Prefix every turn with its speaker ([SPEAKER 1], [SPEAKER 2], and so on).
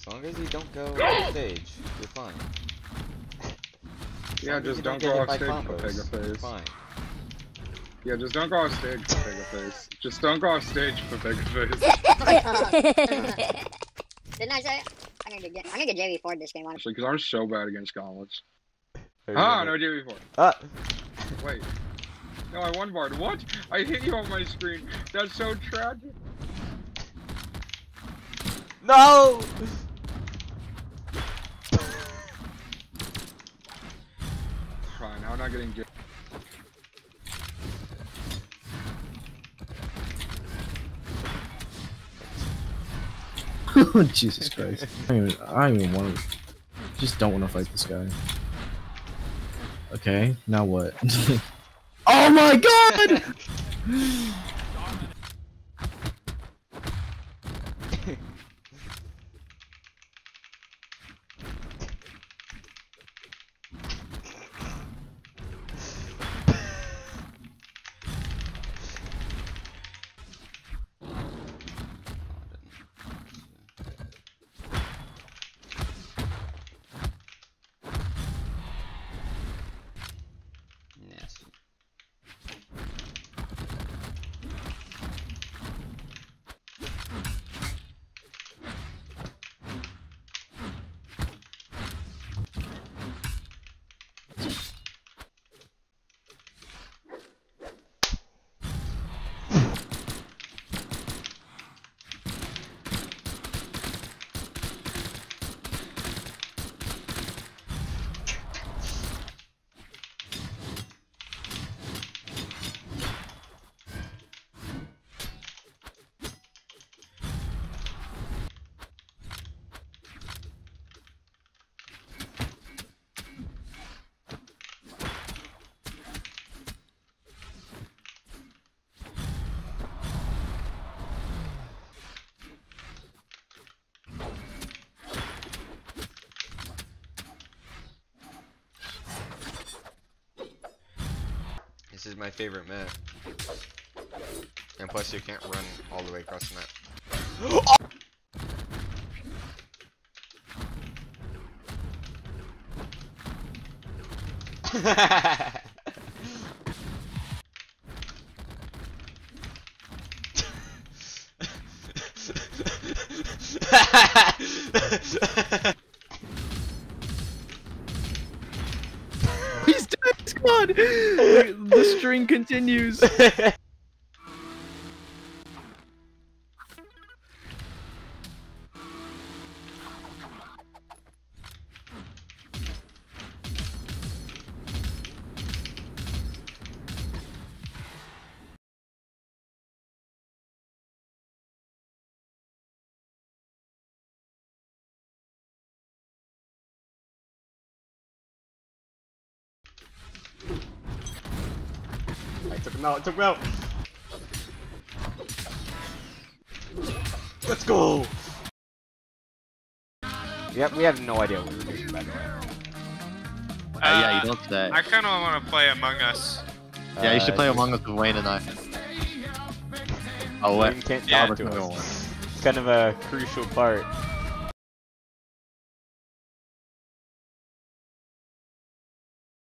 [SPEAKER 1] As long as you don't go off stage, you're fine.
[SPEAKER 2] Yeah, just don't go off stage for Pegaface. Fine. Yeah, just don't go off stage for Pegaface. Just don't go off stage for Pegaface.
[SPEAKER 3] Didn't I say? I'm gonna get JV4 this game, honestly.
[SPEAKER 2] Because I'm so bad against gauntlets. Ah, no JV4. Wait. No, I one barred. What? I hit you on my screen. That's so tragic.
[SPEAKER 1] No!
[SPEAKER 2] Fine, I'm not getting J.
[SPEAKER 4] Jesus Christ. I don't even want to. Just don't want to fight this guy. Okay, now what? Oh my god!
[SPEAKER 1] This is my favorite map. And plus you can't run all the way across the map.
[SPEAKER 4] He's dead, squad! The string continues.
[SPEAKER 1] I took him out, Let's go! Yep, we have no idea what we're doing, by the way.
[SPEAKER 5] Yeah, you don't say.
[SPEAKER 6] I kind of want to play Among Us.
[SPEAKER 5] Yeah, you should play Among Us with Wayne and I. Oh, what?
[SPEAKER 1] Wayne can't
[SPEAKER 6] Yeah,
[SPEAKER 1] talk to us. It's kind of a crucial part.